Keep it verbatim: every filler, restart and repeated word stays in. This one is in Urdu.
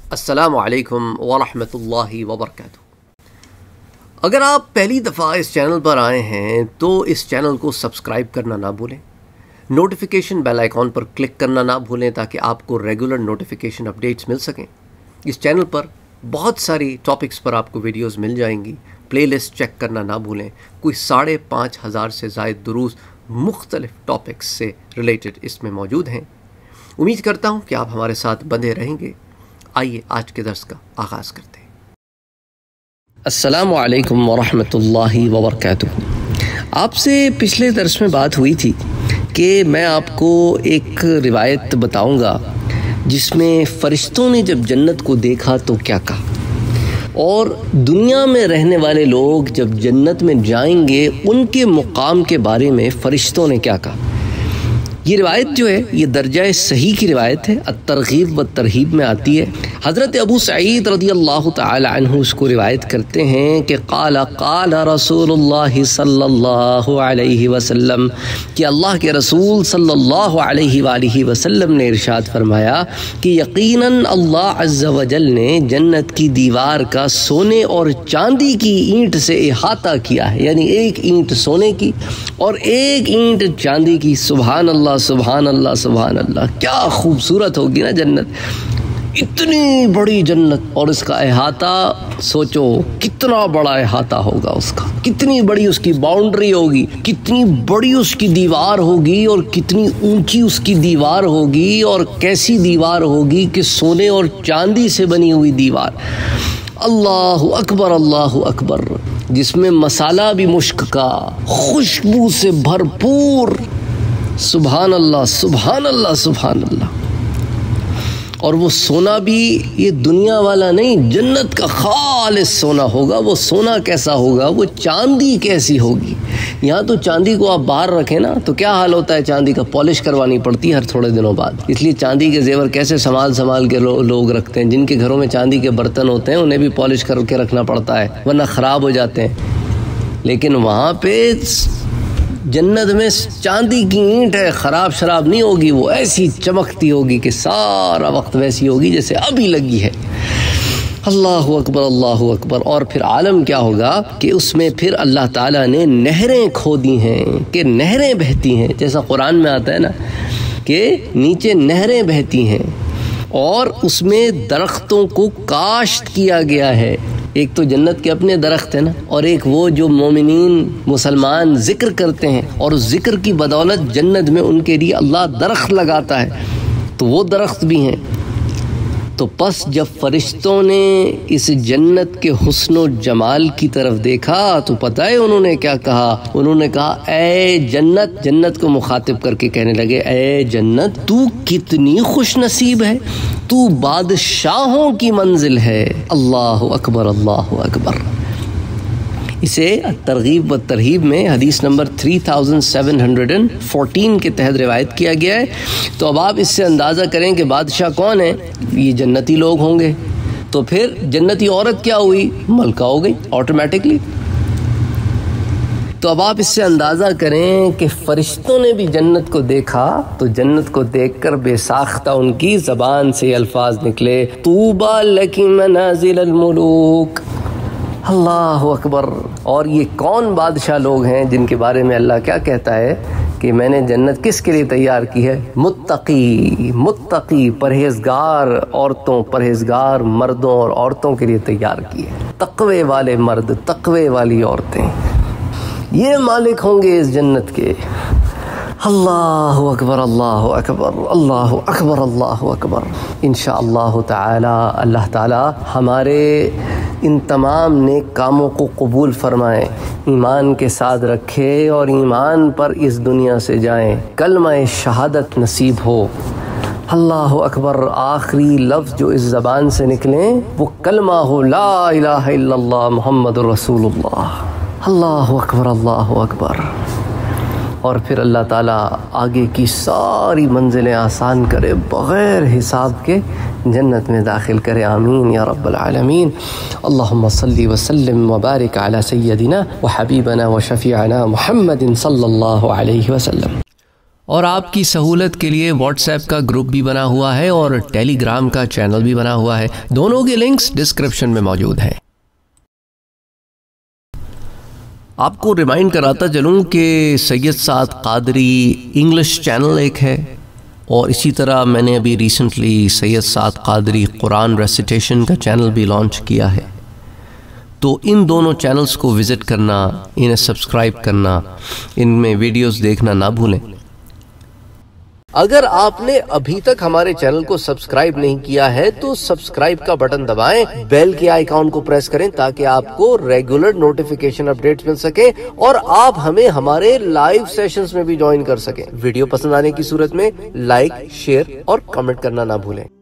السلام علیکم ورحمۃ اللہ وبرکاتہ۔ اگر آپ پہلی دفعہ اس چینل پر آئے ہیں تو اس چینل کو سبسکرائب کرنا نہ بھولیں، نوٹیفیکیشن بیل آئیکن پر کلک کرنا نہ بھولیں تاکہ آپ کو ریگولر نوٹیفیکیشن اپڈیٹس مل سکیں۔ اس چینل پر بہت ساری ٹاپکس پر آپ کو ویڈیوز مل جائیں گی، پلے لسٹ چیک کرنا نہ بھولیں۔ کوئی ساڑھے پانچ ہزار سے زائد دروس مختلف ٹاپکس سے ریلیٹڈ اس میں موجود ہیں۔ امید کرتا ہوں کہ آپ ہمارے ساتھ بندے رہیں گے۔ آئیے آج کے درس کا آغاز کرتے ہیں۔ السلام علیکم ورحمۃ اللہ وبرکاتہ۔ آپ سے پچھلے درس میں بات ہوئی تھی کہ میں آپ کو ایک روایت بتاؤں گا جس میں فرشتوں نے جب جنت کو دیکھا تو کیا کہا، اور دنیا میں رہنے والے لوگ جب جنت میں جائیں گے ان کے مقام کے بارے میں فرشتوں نے کیا کہا۔ یہ روایت جو ہے یہ درجہ صحیح کی روایت ہے، الترغیب و ترہیب میں آتی ہے۔ حضرت ابو سعید رضی اللہ تعالی عنہ اس کو روایت کرتے ہیں کہ قال قال رسول اللہ صلی اللہ علیہ وسلم، کہ اللہ کے رسول صلی اللہ علیہ وآلہ وسلم نے ارشاد فرمایا کہ یقیناً اللہ عز و جل نے جنت کی دیوار کا سونے اور چاندی کی اینٹ سے احاطہ کیا ہے، یعنی ایک اینٹ سونے کی اور ایک اینٹ چاندی کی۔ سبحان اللہ سبحان اللہ سبحان اللہ، کیا خوبصورت ہوگی نا جنت، اتنی بڑی جنت، اور اس کا احاطہ سوچو کتنا بڑا احاطہ ہوگا اس کا، کتنی بڑی اس کی باؤنڈری ہوگی، کتنی بڑی اس کی دیوار ہوگی، اور کتنی اونچی اس کی دیوار ہوگی، اور کیسی دیوار ہوگی کہ سونے اور چاندی سے بنی ہوئی دیوار۔ اللہ اکبر اللہ اکبر، جس میں مسالہ بھی مشک کا، خوشبو سے بھرپور۔ سبحان اللہ سبحان اللہ سبحان اللہ۔ اور وہ سونا بھی یہ دنیا والا نہیں، جنت کا خالص سونا ہوگا۔ وہ سونا کیسا ہوگا، وہ چاندی کیسی ہوگی۔ یہاں تو چاندی کو آپ باہر رکھیں نا تو کیا حال ہوتا ہے، چاندی کا پالش کروانی پڑتی ہے ہر تھوڑے دنوں بعد۔ اس لیے چاندی کے زیور کیسے سنبھال سنبھال کے لوگ رکھتے ہیں، جن کے گھروں میں چاندی کے برتن ہوتے ہیں انہیں بھی پالش کر کے رکھنا پڑتا ہے ورنہ خراب ہو جاتے ہیں۔ لیکن وہاں پہ جنت میں چاندی کی اینٹ ہے، خراب شراب نہیں ہوگی، وہ ایسی چمکتی ہوگی کہ سارا وقت ویسی ہوگی جیسے ابھی لگی ہے۔ اللہ اکبر اللہ اکبر۔ اور پھر عالم کیا ہوگا کہ اس میں پھر اللہ تعالیٰ نے نہریں کھودی ہیں کہ نہریں بہتی ہیں، جیسا قرآن میں آتا ہے نا کہ نیچے نہریں بہتی ہیں، اور اس میں درختوں کو کاشت کیا گیا ہے۔ ایک تو جنت کے اپنے درخت ہیں نا، اور ایک وہ جو مومنین مسلمان ذکر کرتے ہیں، اور اس ذکر کی بدولت جنت میں ان کے لیے اللہ درخت لگاتا ہے، تو وہ درخت بھی ہیں۔ تو پس جب فرشتوں نے اس جنت کے حسن و جمال کی طرف دیکھا تو پتہ ہے انہوں نے کیا کہا، انہوں نے کہا اے جنت، جنت کو مخاطب کر کے کہنے لگے اے جنت تو کتنی خوش نصیب ہے، تو بادشاہوں کی منزل ہے۔ اللہ اکبر اللہ اکبر۔ اسے ترغیب و ترہیب میں حدیث نمبر تین ہزار سات سو چودہ کے تحت روایت کیا گیا ہے۔ تو اب آپ اس سے اندازہ کریں کہ بادشاہ کون ہے، یہ جنتی لوگ ہوں گے۔ تو پھر جنتی عورت کیا ہوئی، ملکہ ہو گئی آٹومیٹکلی۔ تو اب آپ اس سے اندازہ کریں کہ فرشتوں نے بھی جنت کو دیکھا تو جنت کو دیکھ کر بے ساختہ ان کی زبان سے الفاظ نکلے، طوبی لکی منازل الملوک۔ اللہ اکبر۔ اور یہ کون بادشاہ لوگ ہیں جن کے بارے میں اللہ کیا کہتا ہے کہ میں نے جنت کس کے لیے تیار کی ہے، متقی متقی پرہیزگار عورتوں، پرہیزگار مردوں اور عورتوں کے لیے تیار کی ہے۔ تقوی والے مرد، تقوی والی عورتیں، یہ مالک ہوں گے اس جنت کے۔ اللہ اکبر اللہ اکبر اللہ اکبر اللہ اکبر۔ انشاءاللہ تعالی اللہ تعالی ہمارے ان تمام نیک کاموں کو قبول فرمائیں، ایمان کے ساتھ رکھے اور ایمان پر اس دنیا سے جائیں، کلمہ شہادت نصیب ہو۔ اللہ اکبر۔ آخری لفظ جو اس زبان سے نکلیں وہ کلمہ ہو، لا الہ الا اللہ محمد رسول اللہ۔ اللہ اکبر اللہ اکبر۔ اور پھر اللہ تعالیٰ آگے کی ساری منزلیں آسان کرے، بغیر حساب کے جنت میں داخل کرے، آمین یا رب العالمین۔ اللہم صلی وسلم وبارک علی سیدنا وحبیبنا وشفیعنا محمد صلی اللہ علیہ وسلم۔ اور آپ کی سہولت کے لیے واٹس ایپ کا گروپ بھی بنا ہوا ہے اور ٹیلی گرام کا چینل بھی بنا ہوا ہے، دونوں کے لنکس ڈسکرپشن میں موجود ہیں۔ آپ کو ریمائنڈ کراتا چلوں کہ سید سعد قادری انگلش چینل ایک ہے، اور اسی طرح میں نے ابھی ریسنٹلی سید سعد قادری قرآن ریسیٹیشن کا چینل بھی لانچ کیا ہے، تو ان دونوں چینلز کو وزٹ کرنا، انہیں سبسکرائب کرنا، ان میں ویڈیوز دیکھنا نہ بھولیں۔ اگر آپ نے ابھی تک ہمارے چینل کو سبسکرائب نہیں کیا ہے تو سبسکرائب کا بٹن دبائیں، بیل کے آئیکن کو پریس کریں تاکہ آپ کو ریگولر نوٹیفیکیشن اپڈیٹس مل سکیں اور آپ ہمیں ہمارے لائیو سیشنز میں بھی جوائن کر سکیں۔ ویڈیو پسند آنے کی صورت میں لائک، شیئر اور کمنٹ کرنا نہ بھولیں۔